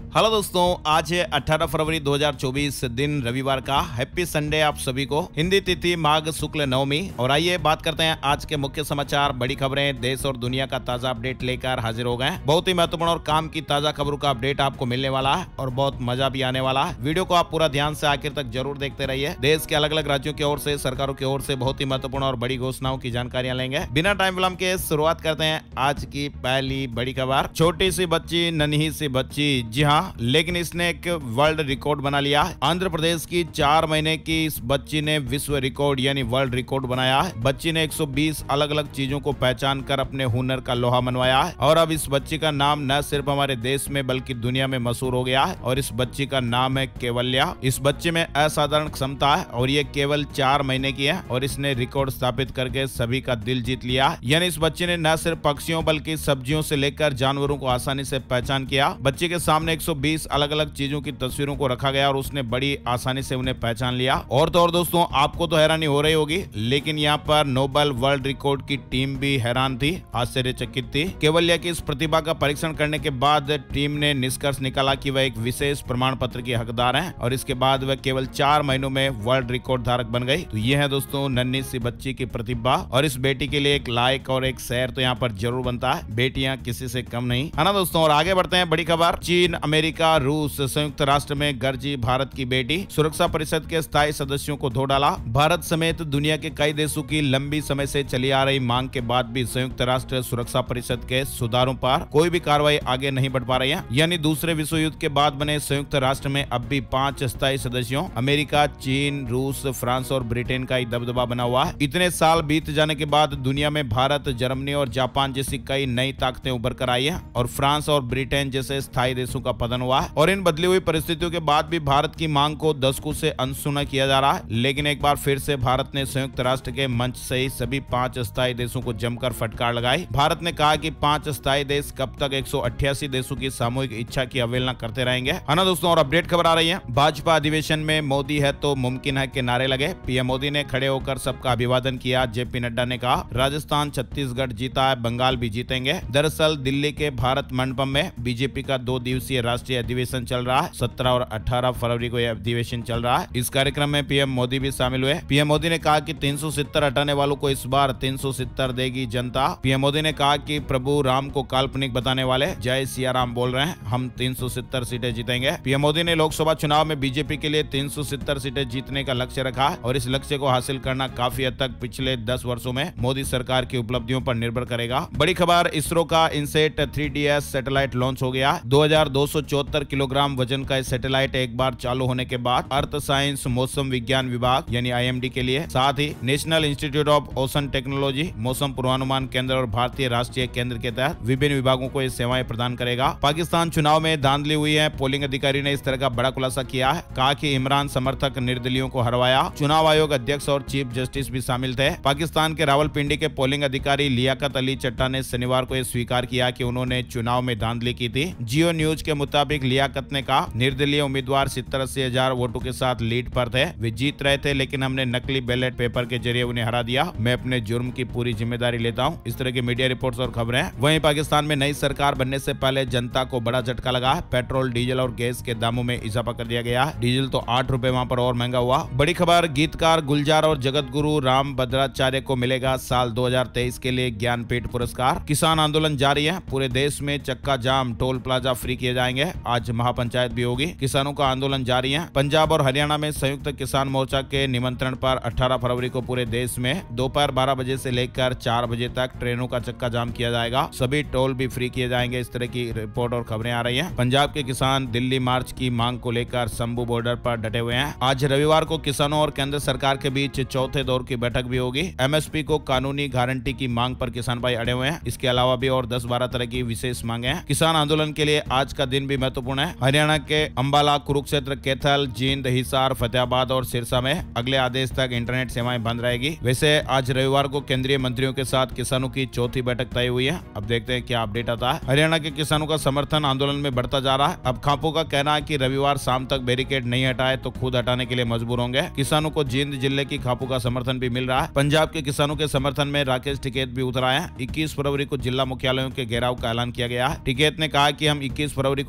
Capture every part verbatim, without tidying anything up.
Hello दोस्तों, आज है अठारह फरवरी दो हज़ार चौबीस, दिन रविवार का। हैप्पी संडे आप सभी को। हिंदी तिथि माघ शुक्ल नवमी। और आइए बात करते हैं आज के मुख्य समाचार, बड़ी खबरें, देश और दुनिया का ताजा अपडेट लेकर हाजिर हो गए। बहुत ही महत्वपूर्ण और काम की ताजा खबरों का अपडेट आपको मिलने वाला है और बहुत मजा भी आने वाला है। वीडियो को आप पूरा ध्यान से आखिर तक जरूर देखते रहिए। देश के अलग अलग राज्यों की ओर से, सरकारों की ओर से बहुत ही महत्वपूर्ण और बड़ी घोषणाओं की जानकारियां लेंगे। बिना टाइम विलंब के शुरुआत करते हैं आज की पहली बड़ी खबर। छोटी सी बच्ची, नन्ही सी बच्ची, जी हाँ, लेकिन इसने एक वर्ल्ड रिकॉर्ड बना लिया है। आंध्र प्रदेश की चार महीने की इस बच्ची ने विश्व रिकॉर्ड यानी वर्ल्ड रिकॉर्ड बनाया है। बच्ची ने एक सौ बीस अलग अलग चीजों को पहचान कर अपने हुनर का लोहा मनवाया है। और अब इस बच्ची का नाम न सिर्फ हमारे देश में बल्कि दुनिया में मशहूर हो गया है। और इस बच्ची का नाम है केवल्या। इस बच्चे में असाधारण क्षमता है और ये केवल चार महीने की है और इसने रिकॉर्ड स्थापित करके सभी का दिल जीत लिया। यानी इस बच्चे ने न सिर्फ पक्षियों बल्कि सब्जियों से लेकर जानवरों को आसानी से पहचान किया। बच्चे के सामने एक सौ बीस अलग अलग चीजों की तस्वीरों को रखा गया और उसने बड़ी आसानी से उन्हें पहचान लिया। और तो और दोस्तों, आपको तो हैरानी हो रही होगी, लेकिन यहाँ पर नोबल वर्ल्ड रिकॉर्ड की टीम भी हैरान थी, आश्चर्यचकित थी। केवल्या की इस प्रतिभा का परीक्षण करने के बाद टीम ने निष्कर्ष निकाला कि वह एक विशेष प्रमाण पत्र की हकदार है और इसके बाद वह केवल चार महीनों में वर्ल्ड रिकॉर्ड धारक बन गई। तो ये है दोस्तों नन्ही सी बच्ची की प्रतिभा। और इस बेटी के लिए एक लाइक और एक शेयर तो यहाँ पर जरूर बनता है। बेटियां किसी से कम नहीं, है ना दोस्तों। और आगे बढ़ते हैं, बड़ी खबर। चीन, अमेरिका, रूस, संयुक्त राष्ट्र में गरजी भारत की बेटी। सुरक्षा परिषद के स्थायी सदस्यों को धो डाला। भारत समेत दुनिया के कई देशों की लंबी समय से चली आ रही मांग के बाद भी संयुक्त राष्ट्र सुरक्षा परिषद के सुधारों पर कोई भी कार्रवाई आगे नहीं बढ़ पा रही है। यानी दूसरे विश्व युद्ध के बाद बने संयुक्त राष्ट्र में अब भी पांच स्थायी सदस्यों अमेरिका, चीन, रूस, फ्रांस और ब्रिटेन का ही दबदबा बना हुआ है। इतने साल बीत जाने के बाद दुनिया में भारत, जर्मनी और जापान जैसी कई नई ताकतें उभर कर आई है और फ्रांस और ब्रिटेन जैसे स्थायी देशों का पतन हुआ है। और इन बदली हुई परिस्थितियों के बाद भी भारत की मांग को दशकों से अनसुना किया जा रहा है। लेकिन एक बार फिर से भारत ने संयुक्त राष्ट्र के मंच से ही सभी पांच स्थायी देशों को जमकर फटकार लगाई। भारत ने कहा कि पांच स्थायी देश कब तक एक सौ अट्ठासी देशों की सामूहिक इच्छा की अवहेलना करते रहेंगे, है ना दोस्तों। और अपडेट खबर आ रही है। भाजपा अधिवेशन में मोदी है तो मुमकिन है के नारे लगे। पीएम मोदी ने खड़े होकर सबका अभिवादन किया। जेपी नड्डा ने कहा राजस्थान, छत्तीसगढ़ जीता है, बंगाल भी जीतेंगे। दरअसल दिल्ली के भारत मंडपम में बीजेपी का दो दिवसीय राष्ट्रीय अधिवेशन चल रहा है। सत्रह और अठारह फरवरी को यह अधिवेशन चल रहा है। इस कार्यक्रम में पीएम मोदी भी शामिल हुए। पीएम मोदी ने कहा कि तीन सौ सत्तर हटाने वालों को इस बार तीन सौ सत्तर देगी जनता। पीएम मोदी ने कहा कि प्रभु राम को काल्पनिक बताने वाले जय सिया राम बोल रहे हैं, हम तीन सौ सत्तर सीटें जीतेंगे। पीएम मोदी ने लोकसभा चुनाव में बीजेपी के लिए तीन सौ सत्तर सीटें जीतने का लक्ष्य रखा और इस लक्ष्य को हासिल करना काफी हद तक पिछले दस वर्षों में मोदी सरकार की उपलब्धियों पर निर्भर करेगा। बड़ी खबर, इसरो का INSAT three D S satellite launch हो गया। दो हजार दो सौ चौहत्तर किलोग्राम वजन का सैटेलाइट एक बार चालू होने के बाद अर्थ साइंस मौसम विज्ञान विभाग यानी आई एम डी के लिए, साथ ही national institute of ocean technology, मौसम पूर्वानुमान केंद्र और भारतीय राष्ट्रीय केंद्र के तहत विभिन्न विभागों को ये सेवाएं प्रदान करेगा। पाकिस्तान चुनाव में धांधली हुई है। पोलिंग अधिकारी ने इस तरह का बड़ा खुलासा किया है। कहा कि इमरान समर्थक निर्दलियों को हरवाया। चुनाव आयोग अध्यक्ष और चीफ जस्टिस भी शामिल थे। पाकिस्तान के रावलपिंडी के पोलिंग अधिकारी लियाकत अली चट्टा ने शनिवार को यह स्वीकार किया कि उन्होंने चुनाव में धांधली की थी। जियो न्यूज के मुताबिक लियाकत ने कहा निर्दलीय उम्मीदवार सत्तर अस्सी हजार वोटों के साथ लीड पर थे। वे जीत रहे थे लेकिन हमने नकली बैलेट पेपर के जरिए उन्हें हरा दिया। मैं अपने जुर्म की पूरी जिम्मेदारी लेता हूं। इस तरह की मीडिया रिपोर्ट्स और खबरें। वहीं पाकिस्तान में नई सरकार बनने से पहले जनता को बड़ा झटका लगा। पेट्रोल, डीजल और गैस के दामों में इजाफा कर दिया गया। डीजल तो आठ रुपए वहां पर और महंगा हुआ। बड़ी खबर, गीतकार गुलजार और जगत गुरु राम भद्राचार्य को मिलेगा साल दो हजार तेईस के लिए ज्ञानपीठ पुरस्कार। किसान आंदोलन जारी है। पूरे देश में चक्का जाम, टोल प्लाजा फ्री किए जाएंगे। आज महापंचायत भी होगी। किसानों का आंदोलन जारी है। पंजाब और हरियाणा में संयुक्त किसान मोर्चा के निमंत्रण पर अठारह फरवरी को पूरे देश में दोपहर बारह बजे से लेकर चार बजे तक ट्रेनों का चक्का जाम किया जाएगा। सभी टोल भी फ्री किए जाएंगे। इस तरह की रिपोर्ट और खबरें आ रही हैं। पंजाब के किसान दिल्ली मार्च की मांग को लेकर शंभू बॉर्डर पर डटे हुए हैं। आज रविवार को किसानों और केंद्र सरकार के बीच चौथे दौर की बैठक भी होगी। एमएसपी को कानूनी गारंटी की मांग पर किसान भाई अड़े हुए हैं। इसके अलावा भी और दस बारह तरह की विशेष मांगे हैं। किसान आंदोलन के लिए आज का दिन भी महत्वपूर्ण है। हरियाणा के अंबाला, कुरुक्षेत्र, कैथल, जींद, हिसार, फतेहाबाद और सिरसा में अगले आदेश तक इंटरनेट सेवाएं बंद रहेगी। वैसे आज रविवार को केंद्रीय मंत्रियों के साथ किसानों की चौथी बैठक तय हुई है। अब देखते हैं क्या अपडेट आता है। हरियाणा के किसानों का समर्थन आंदोलन में बढ़ता जा रहा है। अब खापों का कहना है कि रविवार शाम तक बैरिकेड नहीं हटाए तो खुद हटाने के लिए मजबूर होंगे। किसानों को जींद जिले की खापों का समर्थन भी मिल रहा है। पंजाब के किसानों के समर्थन में राकेश टिकैत भी उतर आए हैं। इक्कीस फरवरी को जिला मुख्यालयों के घेराव का ऐलान किया गया है। टिकैत ने कहा कि हम इक्कीस फरवरी को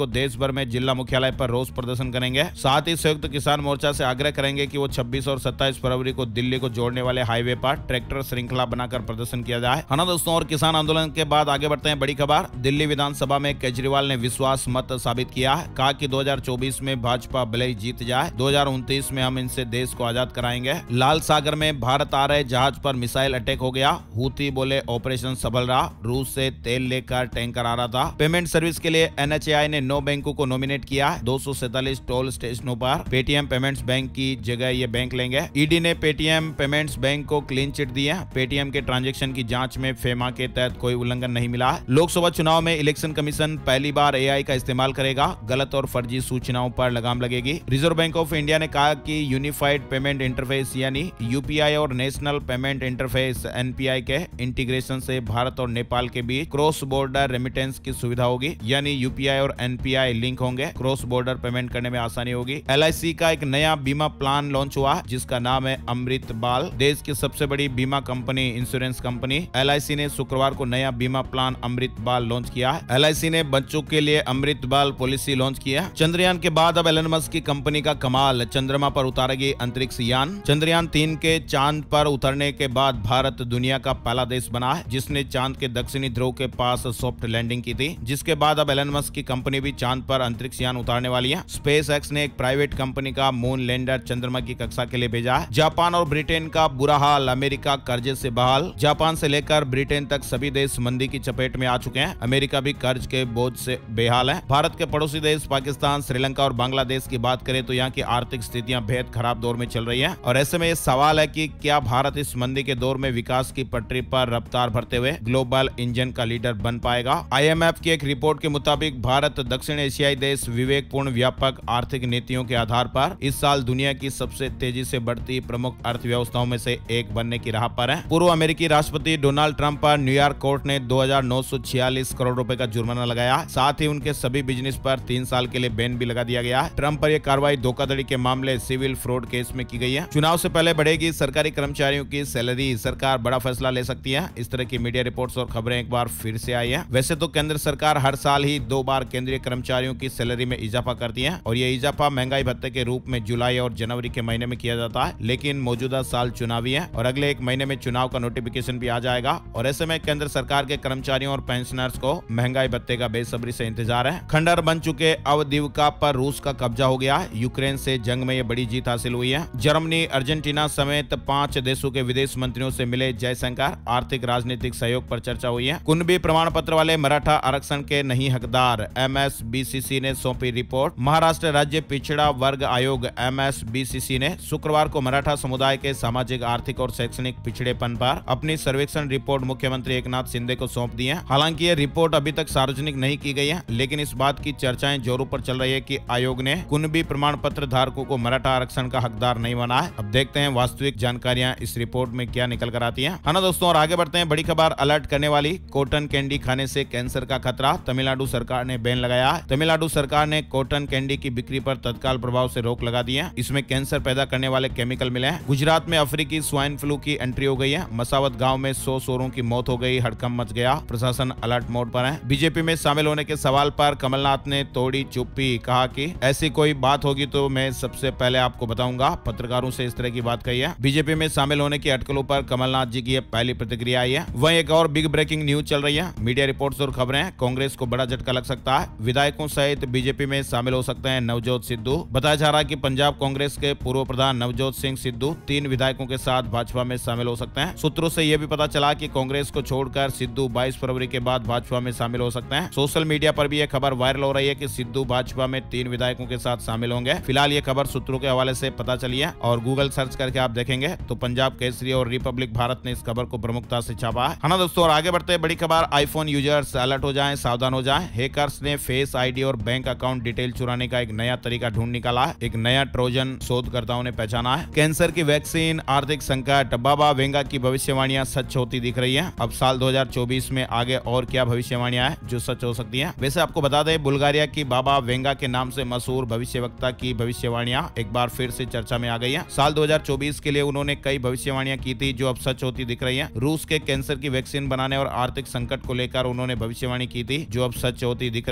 देश भर में जिला मुख्यालय पर रोष प्रदर्शन करेंगे। साथ ही संयुक्त किसान मोर्चा से आग्रह करेंगे कि वो छब्बीस और सत्ताईस फरवरी को दिल्ली को जोड़ने वाले हाईवे पर ट्रैक्टर श्रृंखला बनाकर प्रदर्शन किया जाए। है ना दोस्तों, और किसान आंदोलन के बाद आगे बढ़ते हैं बड़ी खबर। दिल्ली विधानसभा में केजरीवाल ने विश्वास मत साबित किया है। कहा कि दो हज़ार चौबीस में भाजपा भले ही जीत जाए, दो हज़ार उनतीस में हम इनसे देश को आजाद कराएंगे। लाल सागर में भारत आ रहे जहाज पर मिसाइल अटैक हो गया। हूती बोले ऑपरेशन सफल रहा। रूस से तेल लेकर टैंकर आ रहा था। पेमेंट सर्विस के लिए एन एच ए आई ने नौ बैंकों को नॉमिनेट किया। दो सौ सैतालीस टोल स्टेशनों पर पेटीएम पेमेंट्स बैंक की जगह ये बैंक लेंगे। ईडी ने पेटीएम पेमेंट्स बैंक को क्लीन चिट दी है। पेटीएम के ट्रांजैक्शन की जांच में फेमा के तहत कोई उल्लंघन नहीं मिला। लोकसभा चुनाव में इलेक्शन कमीशन पहली बार ए आई का इस्तेमाल करेगा। गलत और फर्जी सूचनाओं पर लगाम लगेगी। रिजर्व बैंक ऑफ इंडिया ने कहा कि यूनिफाइड पेमेंट इंटरफेस यानी यू पी आई और national payment interface N P I के इंटीग्रेशन से भारत और नेपाल के बीच क्रॉस बॉर्डर रेमिटेंस की सुविधा होगी। यानी यू पी आई और एन पी आई लिंक होंगे। क्रॉस बॉर्डर पेमेंट करने में आसानी होगी। एल आई सी का एक नया बीमा प्लान लॉन्च हुआ जिसका नाम है अमृत बाल। देश की सबसे बड़ी बीमा company insurance company L I C ने शुक्रवार को नया बीमा प्लान अमृत बाल लॉन्च किया है। एल आई सी ने बच्चों के लिए अमृत बाल पॉलिसी लॉन्च किया। चंद्रयान के बाद अब एलन मस्क की कंपनी का कमाल, चंद्रमा पर उतारेगी अंतरिक्ष यान। चंद्रयान तीन के चांद पर उतरने के बाद भारत दुनिया का पहला देश बना है जिसने चांद के दक्षिणी ध्रुव के पास सॉफ्ट लैंडिंग की थी। जिसके बाद अब एलन मस्क की कंपनी भी चांद पर अंतरिक्ष यान उतारने वाली है। स्पेस एक्स ने एक प्राइवेट कंपनी का मून लैंडर चंद्रमा की कक्षा के लिए भेजा है। जापान और ब्रिटेन का बुरा हाल, अमेरिका कर्जे से बहाल। जापान से लेकर ब्रिटेन तक सभी देश मंदी की चपेट में आ चुके हैं। अमेरिका भी कर्ज के बोझ से बेहाल है। भारत के पड़ोसी देश पाकिस्तान, श्रीलंका और बांग्लादेश की बात करें तो यहाँ की आर्थिक स्थितियां बेहद खराब दौर में चल रही है। और ऐसे में ये सवाल है कि क्या भारत इस मंदी के दौर में विकास की पटरी पर रफ्तार भरते हुए ग्लोबल इंजन का लीडर बन पाएगा। आई एम एफ की एक रिपोर्ट के मुताबिक भारत दक्षिण एशियाई देश विवेकपूर्ण व्यापक आर्थिक नीतियों के आधार पर इस साल दुनिया की सबसे तेजी से बढ़ती प्रमुख अर्थव्यवस्थाओं में से एक बनने की राह पर है। पूर्व अमेरिकी राष्ट्रपति डोनाल्ड ट्रंप पर न्यूयॉर्क कोर्ट ने दो हजार नौ सौ छियालीस करोड़ रुपए का जुर्माना लगाया। साथ ही उनके सभी बिजनेस पर तीन साल के लिए बैन भी लगा दिया गया है। ट्रंप पर यह कार्रवाई धोखाधड़ी के मामले सिविल फ्रॉड केस में की गई है। चुनाव से पहले बढ़ेगी सरकारी कर्मचारियों की सैलरी, सरकार बड़ा फैसला ले सकती है। इस तरह की मीडिया रिपोर्ट्स और खबरें एक बार फिर से आई है। वैसे तो केंद्र सरकार हर साल ही दो बार केंद्रीय कर्मचारियों की सैलरी में इजाफा करती है और ये इजाफा महंगाई भत्ते के रूप में जुलाई और जनवरी के महीने में किया जाता है। लेकिन मौजूदा साल चुनावी है और अगले एक महीने में चुनाव का नोटिफिकेशन भी आ जाएगा और ऐसे में केंद्र सरकार के कर्मचारियों और पेंशनर्स को महंगाई भत्ते का बेसब्री से इंतजार है। खंडर बन चुके अवदीवका पर रूस का कब्जा हो गया। यूक्रेन से जंग में ये बड़ी जीत हासिल हुई है। जर्मनी, अर्जेंटीना समेत पांच देशों के विदेश मंत्रियों से मिले जयशंकर। आर्थिक राजनीतिक सहयोग पर चर्चा हुई है। कुनबी प्रमाण पत्र वाले मराठा आरक्षण के नहीं हकदार, M S B C C ने सौंपी रिपोर्ट। महाराष्ट्र राज्य पिछड़ा वर्ग आयोग M S B C C ने शुक्रवार को मराठा समुदाय के सामाजिक, आर्थिक और शैक्षणिक पिछड़ेपन पर अपनी सर्वेक्षण रिपोर्ट मुख्यमंत्री एकनाथ शिंदे को सौंप दी है। हालांकि ये रिपोर्ट अभी तक सार्वजनिक नहीं की गई है, लेकिन इस बात की चर्चाएं जोरों पर चल रही है कि आयोग ने कुनबी प्रमाण पत्र धारकों को मराठा आरक्षण का हकदार नहीं माना है। अब देखते हैं वास्तविक जानकारियां इस रिपोर्ट में क्या निकल कर आती है। है ना दोस्तों, और आगे बढ़ते हैं बड़ी खबर। अलर्ट करने वाली, कॉटन कैंडी खाने से कैंसर का खतरा, तमिलनाडु सरकार ने बैन लगाया। तमिलनाडु सरकार ने कॉटन कैंडी की बिक्री पर तत्काल प्रभाव से रोक लगा दी है। इसमें कैंसर पैदा करने वाले केमिकल मिले हैं। गुजरात में अफ्रीकी स्वाइन फ्लू की एंट्री हो गई है। मसावत गांव में सौ सोरों की मौत हो गई। हड़कंप मच गया। प्रशासन अलर्ट मोड पर है। बीजेपी में शामिल होने के सवाल पर कमलनाथ ने तोड़ी चुप्पी, कहा कि ऐसी कोई बात होगी तो मैं सबसे पहले आपको बताऊंगा। पत्रकारों से इस तरह की बात कही है। बीजेपी में शामिल होने की अटकलों पर कमलनाथ जी की पहली प्रतिक्रिया आई है। वहीं एक और बिग ब्रेकिंग न्यूज चल रही है। मीडिया रिपोर्ट्स और खबरें, कांग्रेस को बड़ा झटका लग सकता है। विधायकों सहित बीजेपी में शामिल हो सकते हैं नवजोत सिद्धू। बताया जा रहा है कि पंजाब कांग्रेस के पूर्व प्रधान नवजोत सिंह सिद्धू तीन विधायकों के साथ भाजपा में शामिल हो सकते हैं। सूत्रों से यह भी पता चला कि कांग्रेस को छोड़कर सिद्धू बाईस फरवरी के बाद भाजपा में शामिल हो सकते हैं। सोशल मीडिया पर भी यह खबर वायरल हो रही है कि सिद्धू भाजपा में तीन विधायकों के साथ शामिल होंगे। फिलहाल ये खबर सूत्रों के हवाले से पता चली है और गूगल सर्च करके आप देखेंगे तो पंजाब केसरी और रिपब्लिक भारत ने इस खबर को प्रमुखता से छापा है ना दोस्तों। और आगे बढ़ते हैं बड़ी खबर। आईफोन यूजर्स अलर्ट हो जाएं, सावधान हो जाएं। हैकर्स ने फेस आईडी और बैंक अकाउंट डिटेल चुराने का एक नया तरीका ढूंढ निकाला है। एक नया ट्रोजन शोधकर्ताओं ने पहचाना है। कैंसर की वैक्सीन, आर्थिक संकट, बाबा वेंगा की भविष्यवाणियां सच होती दिख रही है। अब साल दो हजार चौबीस में आगे और क्या भविष्यवाणियां हैं जो सच हो सकती हैं। वैसे आपको बता दें, बुल्गारिया की बाबा वेंगा के नाम से मशहूर भविष्यवक्ता की भविष्यवाणियां एक बार फिर से चर्चा में आ गई है। साल दो हजार चौबीस के लिए उन्होंने कई भविष्यवाणियां की थी जो अब सच होती दिख रही है। रूस के कैंसर की वैक्सीन बनाने और आर्थिक संकट को लेकर उन्होंने भविष्यवाणी की थी जो अब सच होती दिख रही है।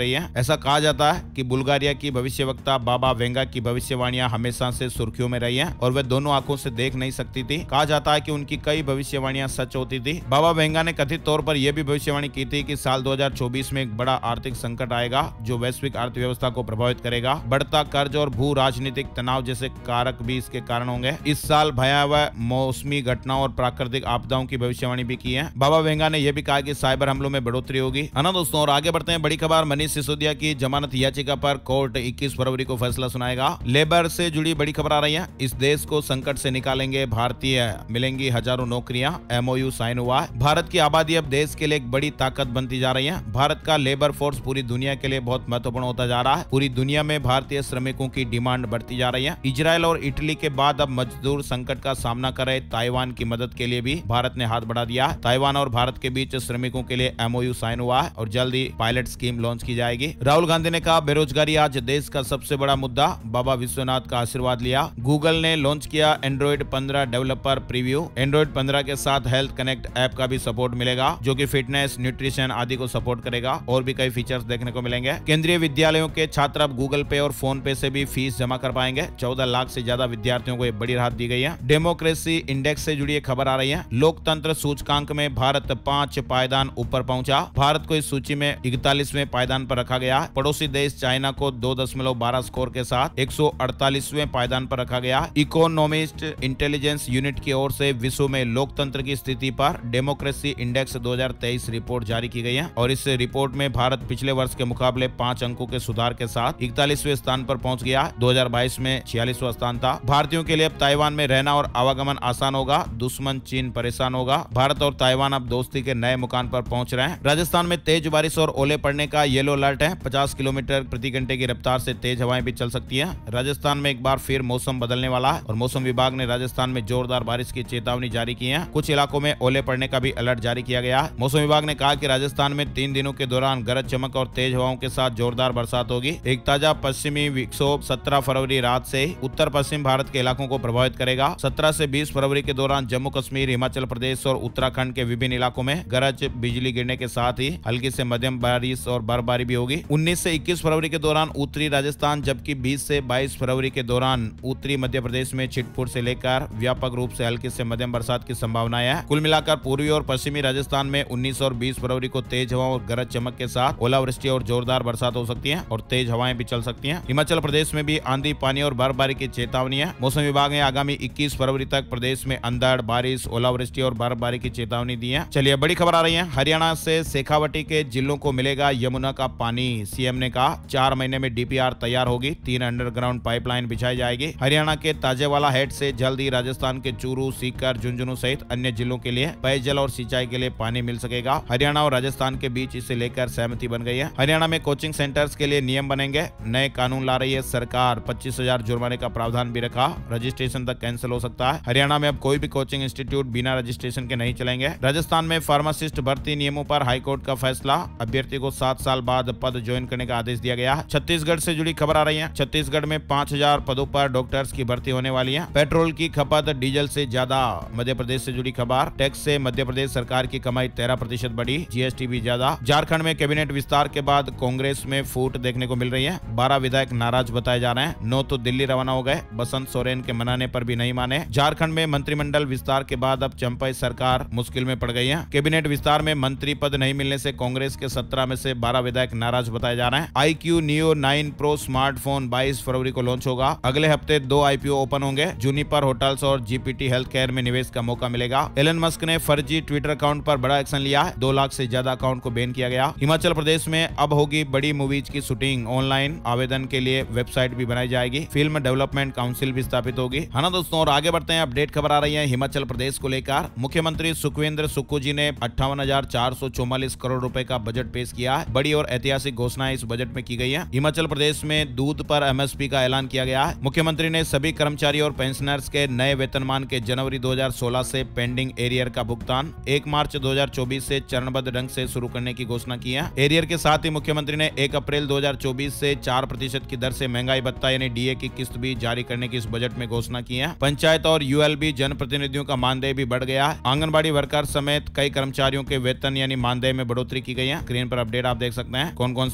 ऐसा कहा जाता है कि बुल्गारिया की भविष्यवक्ता बाबा वेंगा की भविष्यवाणियां हमेशा से सुर्खियों में रही हैं और वे दोनों आंखों से देख नहीं सकती थी। कहा जाता है कि उनकी कई भविष्यवाणियां सच होती थी। बाबा वेंगा ने कथित तौर पर यह भी भविष्यवाणी की थी कि साल दो हज़ार चौबीस में एक बड़ा आर्थिक संकट आएगा जो वैश्विक अर्थव्यवस्था को प्रभावित करेगा। बढ़ता कर्ज और भू राजनीतिक तनाव जैसे कारक भी इसके कारण होंगे। इस साल भयावह मौसमी घटनाओं और प्राकृतिक आपदाओं की भविष्यवाणी भी की है। बाबा वेंगा ने यह भी कहा कि साइबर हमलों में बढ़ोतरी होगी। है ना दोस्तों, और आगे बढ़ते हैं। बड़ी खबर, मनीष सिसोदिया की जमानत याचिका पर कोर्ट इक्कीस फरवरी को फैसला सुनाएगा। लेबर से जुड़ी बड़ी खबर आ रही है। इस देश को संकट से निकालेंगे भारतीय, मिलेंगी हजारों नौकरियां, एमओयू साइन हुआ। भारत की आबादी अब देश के लिए एक बड़ी ताकत बनती जा रही है। भारत का लेबर फोर्स पूरी दुनिया के लिए बहुत महत्वपूर्ण होता जा रहा है। पूरी दुनिया में भारतीय श्रमिकों की डिमांड बढ़ती जा रही है। इजराइल और इटली के बाद अब मजदूर संकट का सामना कर रहे ताइवान की मदद के लिए भी भारत ने हाथ बढ़ा दिया। ताइवान और भारत के बीच श्रमिकों के लिए एमओयू साइन हुआ है और जल्द ही पायलट स्कीम लॉन्च की जाएगी। राहुल गांधी ने कहा, बेरोजगारी आज देश का सबसे बड़ा मुद्दा, बाबा विश्वनाथ का आशीर्वाद लिया। गूगल ने लॉन्च किया एंड्रॉइड पंद्रह डेवलपर प्रीव्यू। एंड्रॉइड पंद्रह के साथ हेल्थ कनेक्ट ऐप का भी सपोर्ट मिलेगा जो कि फिटनेस, न्यूट्रिशन आदि को सपोर्ट करेगा और भी कई फीचर्स देखने को मिलेंगे। केंद्रीय विद्यालयों के छात्र अब गूगल पे और फोन पे से भी फीस जमा कर पाएंगे। चौदह लाख से ज्यादा विद्यार्थियों को एक बड़ी राहत दी गई है। डेमोक्रेसी इंडेक्स से जुड़ी एक खबर आ रही है। लोकतंत्र सूचकांक में भारत पांच पायदान ऊपर पहुंचा। भारत को इस सूची में इकतालीसवें पायदान पर रखा गया। पड़ोसी देश चाइना को दो दशमलव बारह स्कोर के साथ एक सौ अड़तालीसवें पायदान पर रखा गया। इकोनॉमिस्ट इंटेलिजेंस यूनिट की ओर से विश्व में लोकतंत्र की स्थिति पर डेमोक्रेसी इंडेक्स दो हज़ार तेईस रिपोर्ट जारी की गई है और इस रिपोर्ट में भारत पिछले वर्ष के मुकाबले पांच अंकों के सुधार के साथ इकतालीसवें स्थान पर पहुंच गया। दो हज़ार बाईस में छियालीसवां स्थान था। भारतीयों के लिए अब ताइवान में रहना और आवागमन आसान होगा। दुश्मन चीन परेशान होगा। भारत और ताइवान अब दोस्ती के नए मुकाम पर पहुंच रहे हैं। राजस्थान में तेज बारिश और ओले पड़ने का येलो अलर्ट है। पचास किलोमीटर प्रति घंटे की रफ्तार से तेज हवाएं भी चल सकती हैं। राजस्थान में एक बार फिर मौसम बदलने वाला है और मौसम विभाग ने राजस्थान में जोरदार बारिश की चेतावनी जारी की है। कुछ इलाकों में ओले पड़ने का भी अलर्ट जारी किया गया है। मौसम विभाग ने कहा कि राजस्थान में तीन दिनों के दौरान गरज चमक और तेज हवाओं के साथ जोरदार बरसात होगी। एक ताजा पश्चिमी विक्षोभ सत्रह फरवरी रात से उत्तर पश्चिम भारत के इलाकों को प्रभावित करेगा। सत्रह से बीस फरवरी के दौरान जम्मू कश्मीर, हिमाचल प्रदेश और उत्तराखंड के विभिन्न इलाकों में गरज बिजली गिरने के साथ ही हल्की से मध्यम बारिश और बर्फबारी भी होगी। उन्नीस से इक्कीस फरवरी के दौरान उत्तरी राजस्थान, जबकि बीस से बाईस फरवरी के दौरान उत्तरी मध्य प्रदेश में छिटपुट से लेकर व्यापक रूप से हल्की से मध्यम बरसात की संभावना है। कुल मिलाकर पूर्वी और पश्चिमी राजस्थान में उन्नीस और बीस फरवरी को तेज हवा और गरज चमक के साथ ओलावृष्टि और जोरदार बरसात हो सकती है और तेज हवाएं भी चल सकती हैं। हिमाचल प्रदेश में भी आंधी, पानी और बर्फबारी की चेतावनी है। मौसम विभाग ने आगामी इक्कीस फरवरी तक प्रदेश में अंधड़, बारिश, ओलावृष्टि और बर्फबारी की चेतावनी दी है। चलिए बड़ी खबर आ रही है। हरियाणा से शेखावटी के जिलों को मिलेगा यमुना का पानी। सीएम ने कहा, चार महीने में डीपीआर तैयार होगी। तीन अंडरग्राउंड पाइपलाइन बिछाई जाएगी। हरियाणा के ताजेवाला हेड से जल्द ही राजस्थान के चूरू, सीकर, झुंझुनू सहित अन्य जिलों के लिए पेयजल और सिंचाई के लिए पानी मिल सकेगा। हरियाणा और राजस्थान के बीच इसे लेकर सहमति बन गई है। हरियाणा में कोचिंग सेंटर्स के लिए नियम बनेंगे। नए कानून ला रही है सरकार। पच्चीस हजार जुर्माने का प्रावधान भी रखा। रजिस्ट्रेशन तक कैंसिल हो सकता है। हरियाणा में अब कोई भी कोचिंग इंस्टीट्यूट बिना रजिस्ट्रेशन के नहीं चलेंगे। राजस्थान में फार्मासिस्ट भर्ती नियमों पर हाईकोर्ट का फैसला। अभ्यर्थी को सात साल बाद पद ज्वाइन करने का आदेश दिया गया। छत्तीसगढ़ से जुड़ी खबर आ रही है। छत्तीसगढ़ में पांच हजार पदों पर डॉक्टर्स की भर्ती होने वाली है। पेट्रोल की खपत डीजल से ज्यादा। मध्य प्रदेश से जुड़ी खबर, टैक्स से मध्य प्रदेश सरकार की कमाई तेरह प्रतिशत बढ़ी। जीएसटी भी ज्यादा। झारखंड में कैबिनेट विस्तार के बाद कांग्रेस में फूट देखने को मिल रही है। बारह विधायक नाराज बताए जा रहे हैं। नौ तो दिल्ली रवाना हो गए। बसंत सोरेन के मनाने पर भी नहीं माने। झारखंड में मंत्रिमंडल विस्तार के बाद अब चंपाई सरकार मुश्किल में पड़ गई है। कैबिनेट विस्तार में मंत्री पद नहीं मिलने से कांग्रेस के सत्रह में से बारह विधायक नाराज बताए जा रहे हैं। IQOO Neo nine Pro smartphone बाईस फरवरी को लॉन्च होगा। अगले हफ्ते दो आईपीओ ओपन होंगे। जूनिपर होटल्स और जीपीटी हेल्थ केयर में निवेश का मौका मिलेगा। एलन मस्क ने फर्जी ट्विटर अकाउंट पर बड़ा एक्शन लिया है। दो लाख से ज्यादा अकाउंट को बैन किया गया। हिमाचल प्रदेश में अब होगी बड़ी मूवीज की शूटिंग। ऑनलाइन आवेदन के लिए वेबसाइट भी बनाई जाएगी। फिल्म डेवलपमेंट काउंसिल भी स्थापित होगी। है ना दोस्तों, और आगे बढ़ते हैं। अपडेट खबर आ रही है हिमाचल प्रदेश को लेकर। मुख्यमंत्री सुखविंदर सुक्खू जी ने अट्ठावन हजार चार सौ चौवालीस करोड़ रुपए का बजट पेश किया है। बड़ी और ऐतिहासिक घोषणाएं इस बजट में की गई है। हिमाचल प्रदेश में दूध पर एमएसपी का ऐलान किया गया है। मुख्यमंत्री ने सभी कर्मचारी और पेंशनर्स के नए वेतनमान के जनवरी दो हजार सोलह से पेंडिंग एरियर का भुगतान एक मार्च दो हजार चौबीस से चरणबद्ध ढंग से शुरू करने की घोषणा की है। एरियर के साथ ही मुख्यमंत्री ने एक अप्रैल दो हजार चौबीस से चार प्रतिशत की दर से महंगाई भत्ता यानी डीए की किस्त भी जारी करने की इस बजट में घोषणा की है। पंचायत और यूएलबी जनप्रतिनिधियों का मानदेय भी बढ़ गया है। आंगनबाड़ी वर्कर समेत कई कर्मचारियों के वेतन यानी मानदेय में बढ़ोतरी की गई है। स्क्रीन पर अपडेट आप देख सकते हैं कौन कौन से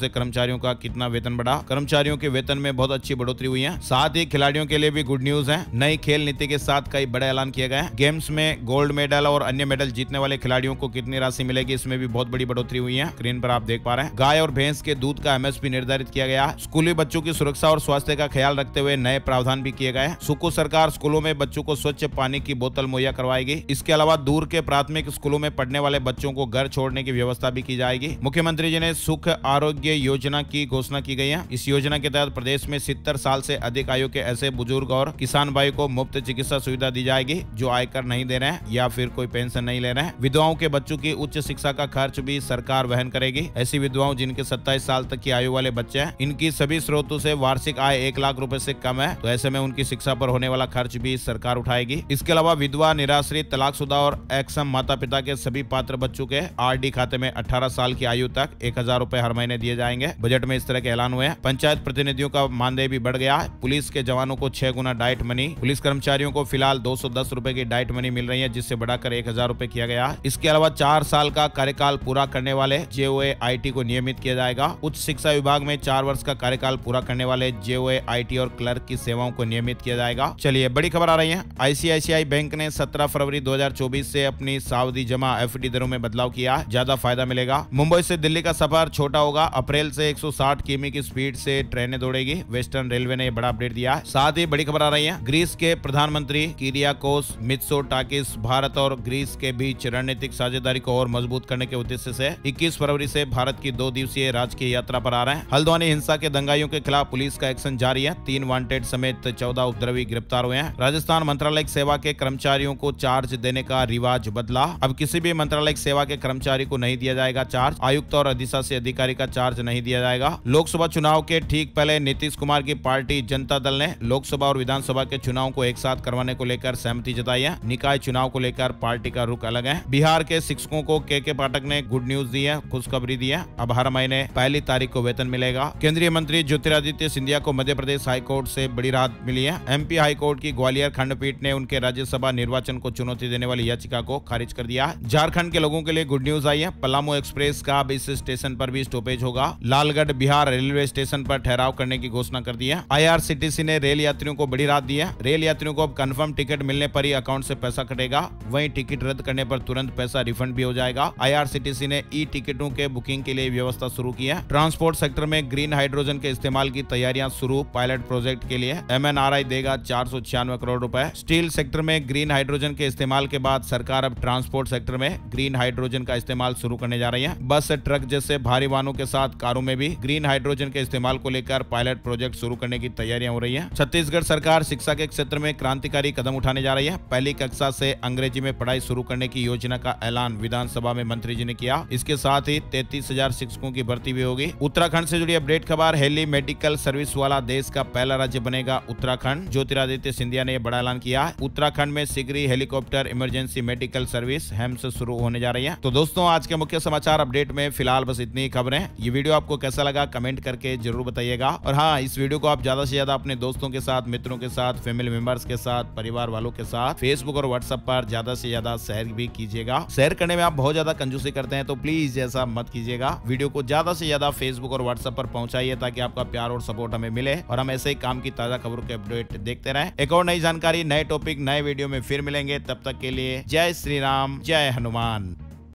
से कर्मचारियों का कितना वेतन बढ़ा। कर्मचारियों के वेतन में बहुत अच्छी बढ़ोतरी हुई है। साथ ही खिलाड़ियों के लिए भी गुड न्यूज है। नई खेल नीति के साथ कई बड़े ऐलान किए गए हैं। गेम्स में गोल्ड मेडल और अन्य मेडल जीतने वाले खिलाड़ियों को कितनी राशि मिलेगी, इसमें भी बहुत बड़ी बढ़ोतरी हुई है। स्क्रीन पर आप देख पा रहे हैं। गाय और भैंस के दूध का एमएसपी निर्धारित किया गया है। स्कूली बच्चों की सुरक्षा और स्वास्थ्य का ख्याल रखते हुए नए प्रावधान भी किए गए हैं। सुको सरकार स्कूलों में बच्चों को स्वच्छ पानी की बोतल मुहैया करवाएगी। इसके अलावा दूर के प्राथमिक स्कूलों में पढ़ने वाले बच्चों को घर छोड़ने की व्यवस्था भी की जाएगी। मुख्यमंत्री जी ने सुख आरोग्य योजना की घोषणा की गई है। इस योजना के तहत प्रदेश में सत्तर साल से अधिक आयु के ऐसे बुजुर्ग और किसान भाई को मुफ्त चिकित्सा सुविधा दी जाएगी जो आयकर नहीं दे रहे हैं या फिर कोई पेंशन नहीं ले रहे हैं। विधवाओं के बच्चों की उच्च शिक्षा का खर्च भी सरकार वहन करेगी। ऐसी विधवाओं जिनके सत्ताईस साल तक की आयु वाले बच्चे हैं, इनकी सभी स्रोतों से वार्षिक आय एक लाख रुपए से कम है, तो ऐसे में उनकी शिक्षा पर होने वाला खर्च भी सरकार उठाएगी। इसके अलावा विधवा, निराश्रित, तलाकशुदा और अक्षम माता पिता के सभी पात्र बच्चों के आरडी खाते में अठारह साल की आयु तक एक हजार रुपए हर महीने दिए जाएंगे। बजट में इस तरह के ऐलान हुए हैं। पंचायत प्रतिनिधियों का मानदेय भी बढ़ गया है। पुलिस के जवानों को छह गुना डाइट मनी, पुलिस कर्मचारियों को फिलहाल दो सौ दस रुपए की डाइट मनी मिल रही है, जिससे बढ़ाकर एक हजार रुपए किया गया है। इसके अलावा चार साल का कार्यकाल पूरा करने वाले जेओए आईटी को नियमित किया जाएगा। उच्च शिक्षा विभाग में चार वर्ष का कार्यकाल पूरा करने वाले जेओए आईटी और क्लर्क की सेवाओं को नियमित किया जाएगा। चलिए बड़ी खबर आ रही है। आईसीआईसीआई बैंक ने सत्रह फरवरी दो हजार चौबीस से अपनी सावधि जमा एफडी दरों में बदलाव किया। ज्यादा फायदा मिलेगा। मुंबई से दिल्ली का सफर छोटा होगा। अप्रैल से एक सौ साठ किमी की स्पीड से ट्रेनें दौड़ेगी। वेस्टर्न रेलवे ने बड़ा अपडेट दिया। साथ ही बड़ी खबर आ रही है। ग्रीस के प्रधानमंत्री किरियाकोस मित्सोटाकिस भारत और ग्रीस के बीच रणनीतिक साझेदारी को और मजबूत करने के उद्देश्य से इक्कीस फरवरी से भारत की दो दिवसीय राजकीय यात्रा पर आ रहे हैं। हल्द्वानी हिंसा के दंगाइयों के खिलाफ पुलिस का एक्शन जारी है। तीन वांटेड समेत चौदह उपद्रवी गिरफ्तार हुए हैं। राजस्थान मंत्रालय सेवा के कर्मचारियों को चार्ज देने का रिवाज बदला। अब किसी भी मंत्रालय सेवा के कर्मचारी को नहीं दिया जाएगा चार्ज। आयुक्त और अधिशासी अधिकारी का चार्ज नहीं दिया जाएगा। लोकसभा चुनाव के ठीक पहले नीतीश कुमार की पार्टी जनता दल ने लोकसभा और विधानसभा के चुनाव को एक साथ करवाने को लेकर सहमति जताई है। निकाय चुनाव को लेकर पार्टी का रुख अलग है। बिहार के शिक्षकों को के के पाठक ने गुड न्यूज दी है, खुशखबरी दी है। अब हर महीने पहली तारीख को वेतन मिलेगा। केंद्रीय मंत्री ज्योतिरादित्य सिंधिया को मध्य प्रदेश हाईकोर्ट से बड़ी राहत मिली है। एमपी हाईकोर्ट की ग्वालियर खंडपीठ ने उनके राज्यसभा निर्वाचन को चुनौती देने वाली याचिका को खारिज कर दिया। झारखंड के लोगों के लिए गुड न्यूज आई है। पलामू एक्सप्रेस का अब इस स्टेशन पर भी स्टॉपेज होगा। लालगढ़ बिहार रेलवे स्टेशन पर ठहराव करने की घोषणा कर दी है। आईआरसीटीसी ने रेल यात्रियों को बड़ी राहत दी है। रेल यात्रियों को अब कंफर्म टिकट मिलने पर ही अकाउंट से पैसा कटेगा। वहीं टिकट रद्द करने पर तुरंत पैसा रिफंड भी हो जाएगा। आईआरसीटीसी ने ई टिकटों के बुकिंग के लिए व्यवस्था शुरू की है। ट्रांसपोर्ट सेक्टर में ग्रीन हाइड्रोजन के इस्तेमाल की तैयारियां शुरू। पायलट प्रोजेक्ट के लिए एमएनआरआई देगा चार सौ छियानवे करोड़ रुपए। स्टील सेक्टर में ग्रीन हाइड्रोजन के इस्तेमाल के बाद सरकार अब ट्रांसपोर्ट सेक्टर में ग्रीन हाइड्रोजन का इस्तेमाल शुरू करने जा रही है। बस, ट्रक जैसे भारी वाहनों के साथ कारों में भी ग्रीन हाइड्रोजन के इस्तेमाल को लेकर पायलट प्रोजेक्ट शुरू करने की तैयारियां हो रही है। छत्तीसगढ़ सरकार शिक्षा के क्षेत्र में क्रांतिकारी कदम उठाने जा रही है। पहली कक्षा से अंग्रेजी में पढ़ाई शुरू करने की योजना का ऐलान विधानसभा में मंत्री जी ने किया। इसके साथ ही तैतीस हजार शिक्षकों की भर्ती भी होगी। उत्तराखंड से जुड़ी अपडेट खबर। हेली मेडिकल सर्विस वाला देश का पहला राज्य बनेगा उत्तराखंड। ज्योतिरादित्य सिंधिया ने यह बड़ा ऐलान किया। उत्तराखंड में शीघ्र ही हेलीकॉप्टर इमरजेंसी मेडिकल सर्विस हेम से शुरू होने जा रही है। तो दोस्तों, आज के मुख्य समाचार अपडेट में फिलहाल बस इतनी खबरें। ये वीडियो आपको कैसा लगा कमेंट करके जरूर बताइएगा। और हाँ, इस वीडियो को आप ज्यादा से ज्यादा अपने दोस्तों के साथ, मित्रों के साथ, फैमिली मेंबर्स के साथ, परिवार वालों के साथ फेसबुक और व्हाट्सएप पर ज्यादा से ज्यादा शेयर भी कीजिएगा। शेयर करने में आप बहुत ज्यादा कंजूसी करते हैं, तो प्लीज ऐसा मत कीजिएगा। वीडियो को ज्यादा से ज्यादा फेसबुक और व्हाट्सएप पर पहुंचाइए ताकि आपका प्यार और सपोर्ट हमें मिले और हम ऐसे ही काम की ताजा खबरों के अपडेट देखते रहें। एक और नई जानकारी, नए टॉपिक, नए वीडियो में फिर मिलेंगे। तब तक के लिए जय श्री राम, जय हनुमान।